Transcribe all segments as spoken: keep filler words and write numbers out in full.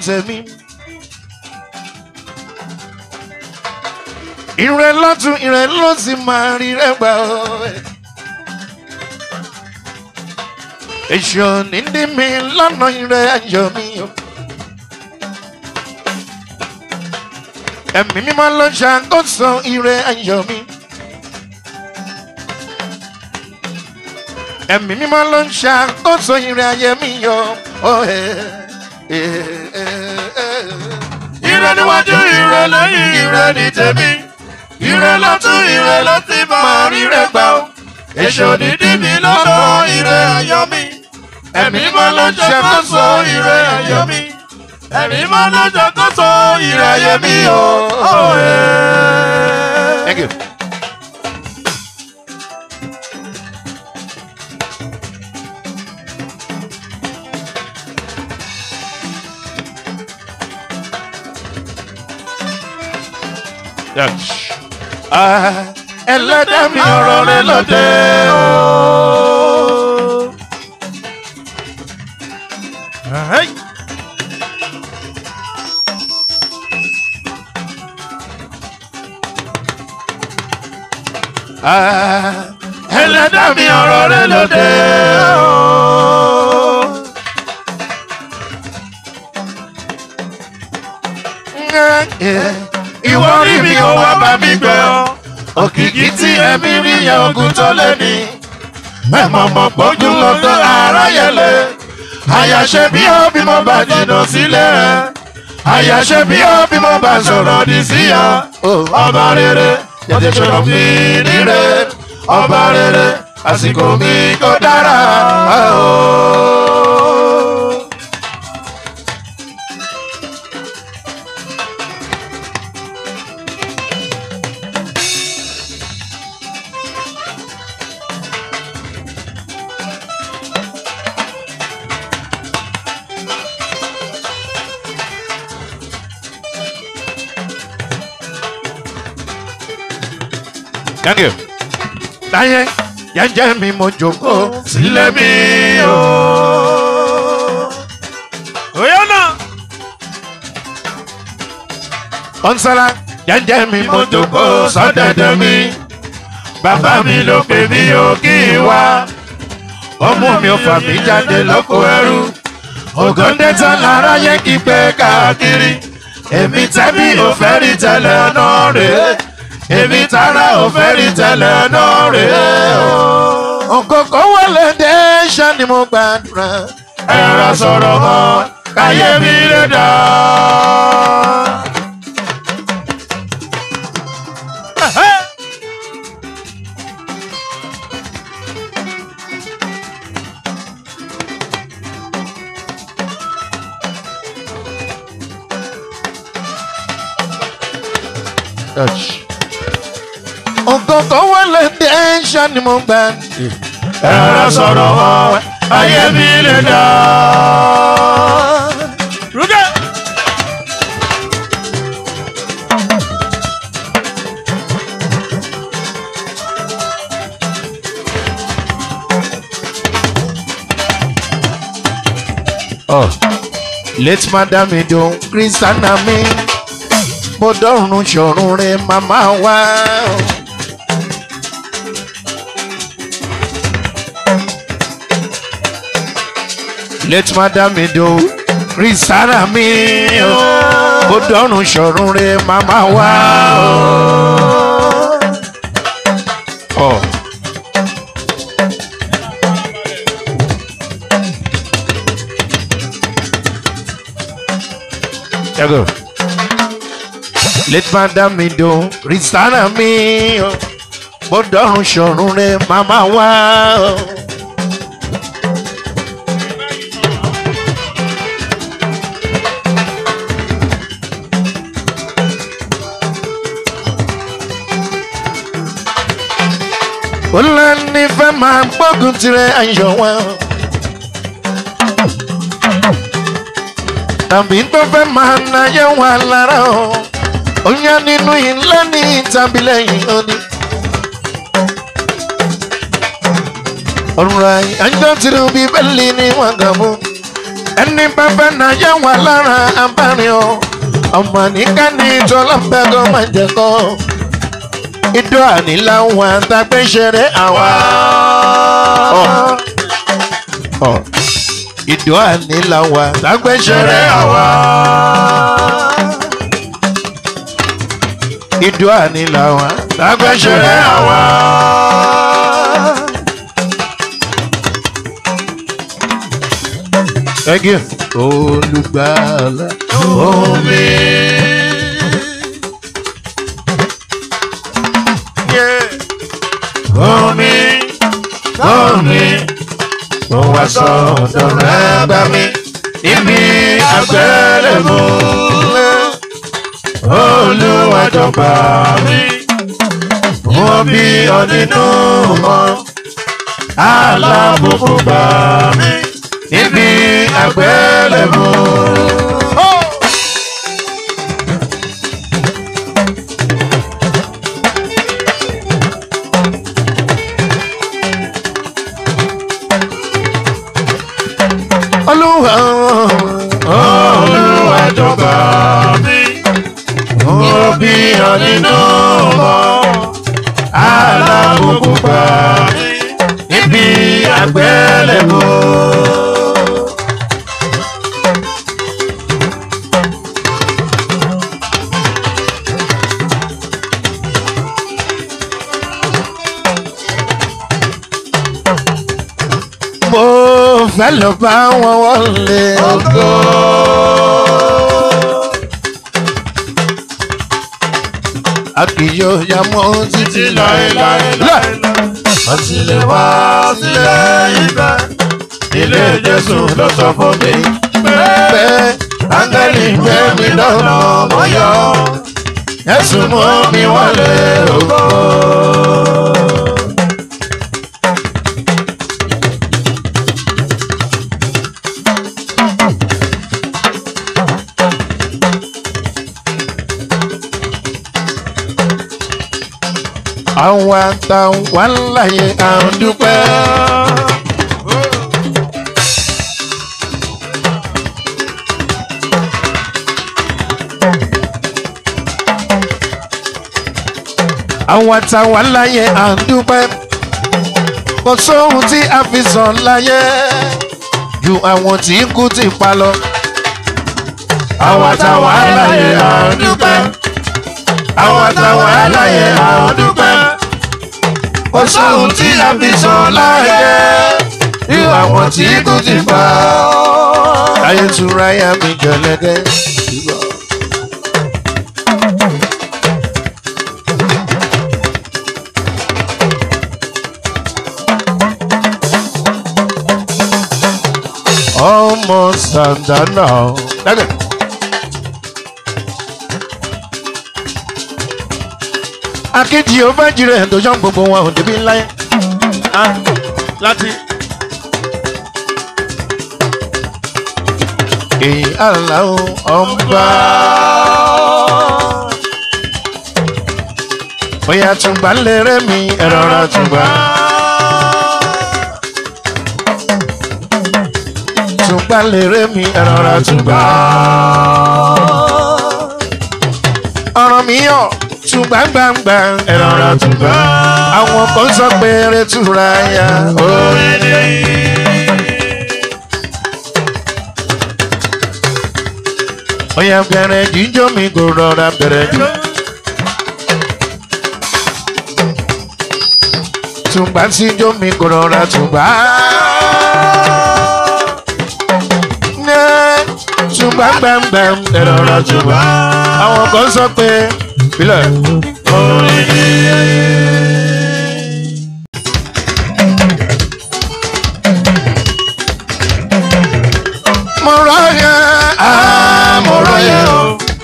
tèmi. Ire lọ́tún ire ló sì máa rí rẹ́gbà o. Èṣù ní dí mi lọ́nà ire ayọ̀ mi o. Ẹ̀mí mímọ́ ló ṣàkóso ire ayọ̀ mi. Ẹ̀mí mímọ́ ló ń ṣàkóso ire ayé mi yọ. Ire níwájú ire lẹ́yìn ire ní tèmi. Ire lọ́tún ire ló ti máa rí rẹ̀ gbà ó. Èṣù ní dí mi lọ́nà ire ayọ̀ mi. Ẹ̀mí mímọ́ ló ń ṣàkóso ire ayọ̀ mi. Ẹ̀mí mímọ́ ló ń ṣàkóso ire ayé mi yọ. Thank you. Ẹlẹ́dàá mi ọ̀rọ̀ rẹ lóde o. Ẹlẹ́dàá mi ọ̀rọ̀ rẹ lóde o. Ìwọ rí mi ó wá bá mi gbẹ ọ́. Òkìkí tí ẹ̀mí rí yẹn ogun tó lé ní. Mẹ́mọ̀ mọ̀ gbójú lọ́tọ́ aráyẹlẹ. Àyàṣe bí ó bí mo bá jìnnà sílé rẹ̀. Àyàṣe bí ó bí mo bá sọ̀rọ̀ ní síyá. Ọba rere tètè sọ̀rọ̀ mi níre. Ọba rere àsìkò mi kò dára. Thank you. Láyé jẹ́jẹ́ mi mo jókòó sílé mi o. Oyè náà. Ọ̀nsálà jẹ́jẹ́ mi mo jókòó sọ́dẹ̀dẹ̀ mi. Bàbá mi ló pè mí o kí n wá. Ọmọ mi ò fà mí jáde lóko ẹrú. Ògòndé tán lára yẹ kí pé káàkiri. Èmi tẹ́bí ò fẹ́ rí tẹ́lẹ̀ náà rèé. Èmi tara ò fẹ́ rí tẹ́lẹ̀ náà rèé o. Òkòkò wọlé dé ṣá ni mo gbàdúrà. Ẹ̀rọ sọ̀rọ̀ mọ́ káyé mi lè dá. Òkòkò wọlé dé ṣá ni mo gbà. Ẹ̀rọ sọ̀rọ̀ wọn ayé mi lè dá. Rúgẹ́. Oh, late madam idun Christiana mi. Mo dọ́run ṣọ̀run rẹ̀ màmá wa. Late madam idun Christiana mi. Mo dọ́run ṣọ̀run rẹ̀ màmá wa. Oh. There you go. Let madam mi do Christiana mi o. Mo dọ́run ṣọ̀run rẹ̀ màmá wa. Olani fẹ́ máa gbógun tirẹ̀ ayọ̀ wa. Tàbí tó fẹ́ máa náyé wa lára o. Oya nínú ilé ní tàbí lẹ́yìn odi. Ọ̀rọ̀ àjọ tìrú bíbélì ní wọ́n kà mú. ẹni bàbá náà yẹ wà lára abárin o ọmọ nìkan ní tọ́lọ́mbẹ́gọ́ máa jẹ kọ́ ìdó ànílá wọn àtàgbé ṣeré àwa ìdó ànílá wọn àtàgbé ṣeré àwa ìdó ànílá wọn àtàgbé ṣeré àwa. Thank you. Olùgbàlà omi. Omi, omi, mo wá sọ̀dọ̀ rẹ̀ bá mi níbi àgbélébùú. Olúwa jọ̀gbà mi, wọ́n bí ọ nínú wọn, alábùkù bá mi níbi àgbélébùú. Olúwa Olúwa jọ̀gbà mi, wọ́n bí ọ nínú wọn, alábùkù bá mi níbi àgbélébùú. Mo fẹ́ lọ bá wọn wọlé ògo. A kì yóò yá mọ́ títí láéláé. Wọ́n ti lè wá sílé ibẹ̀. Ilé Jésù ló sọ fún mi pé áńgẹ́lì gbé mi lọ́nà mọ́yọ́. Jésù mú mi wọlé ògo. Àwọn àtàwọn láyé à ń dúpẹ́. Àwọn àtàwọn láyé à ń dúpẹ́. Kò sóhun tí a fi sàn láyé ju àwọn tí kú ti pa lọ. Àwọn àtàwọn láyé à ń dúpẹ́. Àwọn àtàwọn láyé à ń dúpẹ́. Kò sóhun tí a fi sàn láyé ju àwọn tí kú ti pa. Ayé tura ya mi gẹ̀lẹ́gẹ́. Almost done now. Akéjì ó fẹ́ jìrẹ̀ ẹ̀ tó ṣán gbogbo wọn ò débi ńlá yẹn. Láti. Èyí aláwọ̀ ọba. Bóyá tùgbà lérè mi ẹ̀rọ ra tùgbà. Tùgbà lérè mi ẹ̀rọ ra tùgbà. Ọ̀rọ̀ mi yọ̀. Tùgbà gbàngbà ẹ̀rọ ra tùgbà. Àwọn kan sọ pé eré túra ya orin ni. Oya bẹ̀rẹ̀ jíjó mi kò rọra bẹ̀rẹ̀ jù. Tùgbà síjó mi kò rọra tùgbà. Tùgbà gbàngbà ẹ̀rọ ra tùgbà. Àwọn kan sọ pé Bílẹ̀. Mo ráyè, ah mo ráyè o,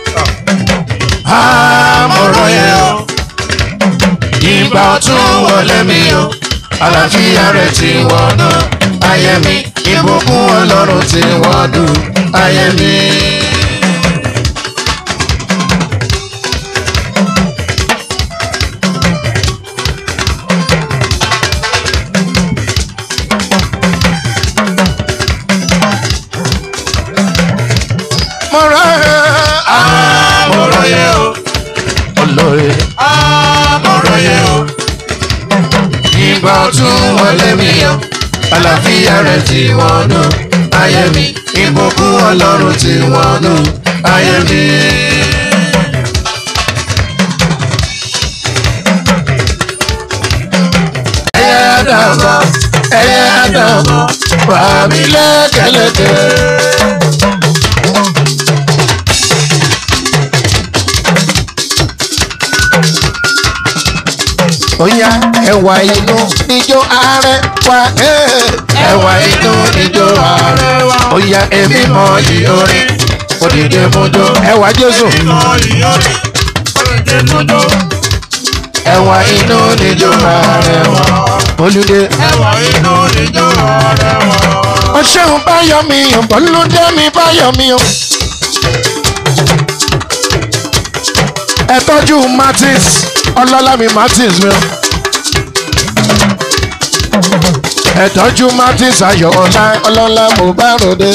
ah mo ráyè o. Ìgbà ọ̀tún wọlé mi o, àlàáfíà rẹ̀ ti wọnú ayé mi. Ìbùkún Ọlọ́run ti wọnú ayé mi. àmọ̀rọ̀yẹ o. olóye àmọ̀rọ̀yẹ o. ìgbà ọ̀tún wọlé mi yọ. àlàáfíà rẹ̀ tí wọ́n nù ayé mi. ìbùkún ọlọ́run tí wọ́n nù ayé mi. ẹyẹ àdàbọ̀ ẹyẹ àdàbọ̀ wà mí lẹ́kẹ̀lẹ́kẹ̀. Oya ẹwà inú níjó ààrẹ wa. Ẹwà inú níjó ààrẹ wa. Oya èmi mọ yìí orin òdìdè mújó. Ẹwà Jésù. Ẹwà inú níjó ààrẹ wa. Olùdé. Ẹwà inú níjó ààrẹ wa. Ọ̀ṣun báyọ̀ mi ò bọ́lúdé mi báyọ̀ mi ò. Ẹ tọ́jú Martins ọlọ́lá mi Martins mi. Ẹ tọ́jú Martins ayọ̀ ọ̀la ọlọ́lá mo bá ròde.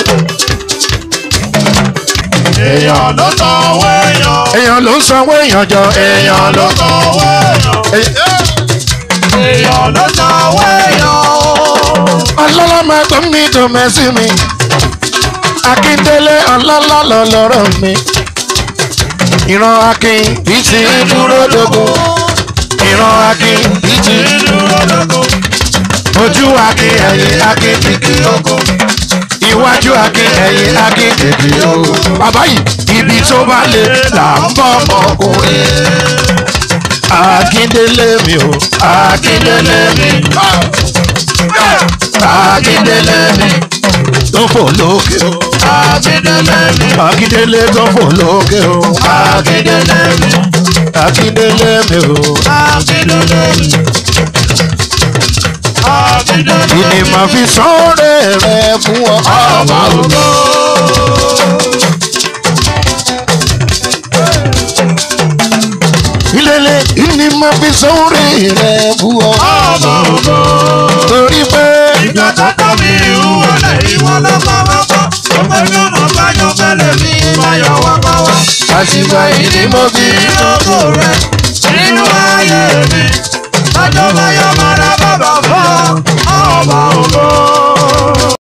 Èèyàn ló sanwó èèyàn. Èèyàn ló sanwó èèyàn jọ. Èèyàn ló sanwó èèyàn. Èèyàn ló sanwó èèyàn. Ọlọ́lá máa gbọ́ mi tó mẹ́sì mi. Akíndélé ọlọ́lá lọ lọ́rọ̀ mi. Ìran Akin bí ti dúró dogun. Ìran Akin bí ti dúró dogun. Ojú Akin ẹ̀yìn Akin kìkì ogun. Iwájú Akin ẹ̀yìn Akin kìkì ogun. Bàbá yìí ibi tó bá lè là ń bọ́ ọkùnrin. Akíndélé mi o. Akíndélé mi. Akíndélé mi. Tó fò lókè o. Akíndélé mi. Akíndélé tó fò lókè o. Akíndélé mi. Akíndélé mi o. Akíndélé mi. Akíndélé mi. Ìní máa fi sọ́ọ̀rẹ́ rẹ fún ọ. Ọba ògo. Ìlélẹ̀ ìní máa fi sọ́ọ̀rẹ́ rẹ fún ọ. Ọba ògo. Torí pé ìjọ tó kọ́ mi ìwọ lẹ̀ ìwọ lọ́kọ́ lọ́kọ́. Ọmọ ìjọba bájọ́ fẹ́lẹ̀ mi máyọ̀ wọ́pọ̀wọ́. Àtìgbà yìí ni mo fi lóko rẹ̀ nínú ayé mi. Bájọ́ báyọ̀ máa ra bàbá fún ọ. Ọba ògo.